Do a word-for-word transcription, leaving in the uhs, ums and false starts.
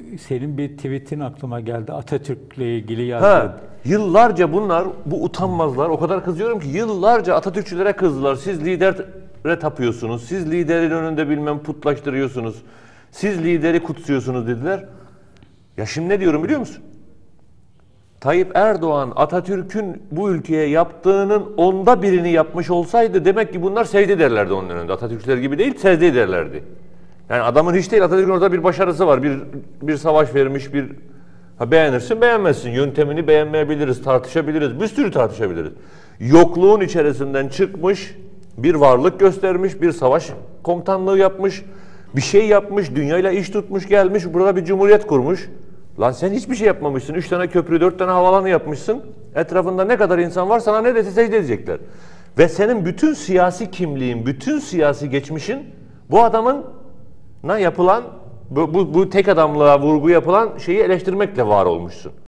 senin bir tweetin aklıma geldi. Atatürk'le ilgili yazdın. Ha, yıllarca bunlar, bu utanmazlar, o kadar kızıyorum ki yıllarca Atatürkçülere kızdılar. Siz lidere tapıyorsunuz, siz liderin önünde bilmem putlaştırıyorsunuz, siz lideri kutsuyorsunuz dediler. Ya şimdi ne diyorum biliyor musun? Tayyip Erdoğan Atatürk'ün bu ülkeye yaptığının onda birini yapmış olsaydı demek ki bunlar secde ederlerdi onun önünde. Atatürkçüler gibi değil, secde ederlerdi. Yani adamın hiç değil, Atatürk'ün orada bir başarısı var, bir bir savaş vermiş, bir ha, beğenirsin beğenmezsin, yöntemini beğenmeyebiliriz, tartışabiliriz, bir sürü tartışabiliriz. Yokluğun içerisinden çıkmış, bir varlık göstermiş, bir savaş komutanlığı yapmış, bir şey yapmış, dünyayla iş tutmuş, gelmiş, burada bir cumhuriyet kurmuş. Lan sen hiçbir şey yapmamışsın. Üç tane köprü, dört tane havalanı yapmışsın. Etrafında ne kadar insan var sana ne dese secde edecekler. Ve senin bütün siyasi kimliğin, bütün siyasi geçmişin bu adamın na yapılan, bu, bu, bu tek adamlığa vurgu yapılan şeyi eleştirmekle var olmuşsun.